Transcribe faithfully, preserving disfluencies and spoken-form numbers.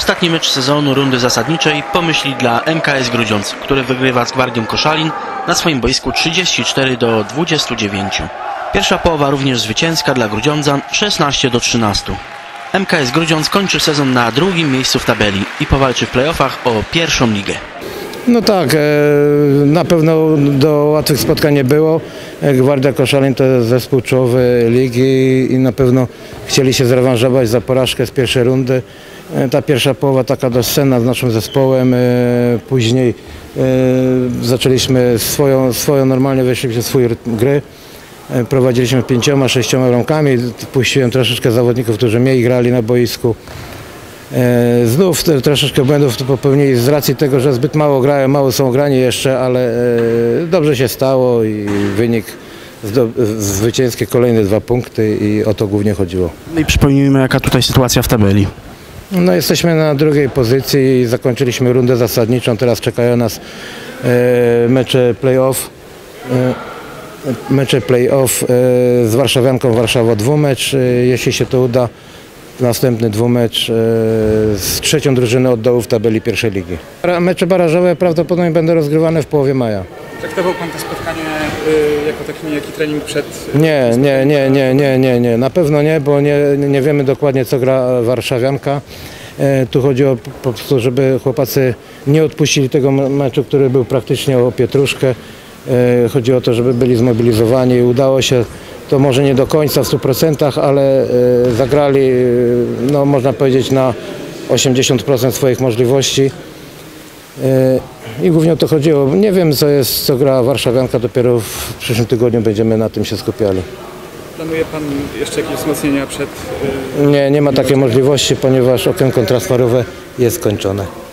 Ostatni mecz sezonu rundy zasadniczej pomyśli dla M K S Grudziądz, który wygrywa z Gwardią Koszalin na swoim boisku trzydzieści cztery do dwudziestu dziewięciu. Pierwsza połowa również zwycięska dla Grudziądzan szesnaście do trzynastu. M K S Grudziądz kończy sezon na drugim miejscu w tabeli i powalczy w playoffach o pierwszą ligę. No tak, na pewno do łatwych spotkań nie było. Gwardia Koszalin to jest zespół czołowy ligi i na pewno chcieli się zrewanżować za porażkę z pierwszej rundy. Ta pierwsza połowa taka dość cenna z naszym zespołem. Później zaczęliśmy swoją, swoją normalnie weszliśmy w swój rytm gry. Prowadziliśmy pięcioma, sześcioma bramkami. Puściłem troszeczkę zawodników, którzy mniej grali na boisku. Znów troszeczkę błędów popełnili z racji tego, że zbyt mało grają, mało są grani jeszcze, ale dobrze się stało i wynik zwycięski, kolejne dwa punkty i o to głównie chodziło. No i przypomnijmy, jaka tutaj sytuacja w tabeli. No, jesteśmy na drugiej pozycji i zakończyliśmy rundę zasadniczą, teraz czekają nas mecze play-off. Mecze play-off z warszawianką Warszawa dwumecz, jeśli się to uda. Następny dwumecz z trzecią drużyną od dołu w tabeli pierwszej ligi. Mecze barażowe prawdopodobnie będą rozgrywane w połowie maja. Traktował Pan to spotkanie jako taki niejaki trening przed... Nie, nie, nie, nie, nie, nie, nie. Na pewno nie, bo nie, nie wiemy dokładnie, co gra warszawianka. Tu chodziło po prostu, żeby chłopacy nie odpuścili tego meczu, który był praktycznie o pietruszkę. Chodziło o to, żeby byli zmobilizowani i udało się. To może nie do końca w stu procentach, ale zagrali, no, można powiedzieć, na osiemdziesiąt procent swoich możliwości. I głównie o to chodziło. Nie wiem, co jest, co gra warszawianka, dopiero w przyszłym tygodniu będziemy na tym się skupiali. Planuje Pan jeszcze jakieś wzmocnienia przed... Nie, nie ma takiej możliwości, ponieważ okienko transferowe jest skończone.